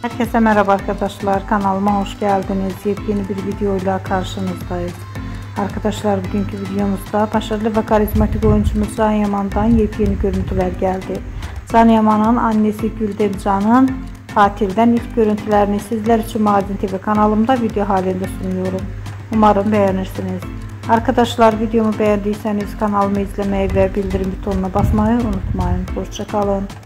Herkese merhaba arkadaşlar, kanalıma hoş geldiniz. Yepyeni bir videoyla karşınızdayız. Arkadaşlar, bugünkü videomuzda başarılı ve karizmatik oyuncumuz Can Yaman'dan yepyeni görüntüler geldi. Can Yaman'ın annesi Güldemcan'ın tatilden ilk görüntülerini sizler için Mardin TV kanalımda video halinde sunuyorum. Umarım beğenirsiniz. Arkadaşlar, videomu beğendiyseniz kanalımı izlemeyi ve bildirim butonuna basmayı unutmayın. Hoşça kalın.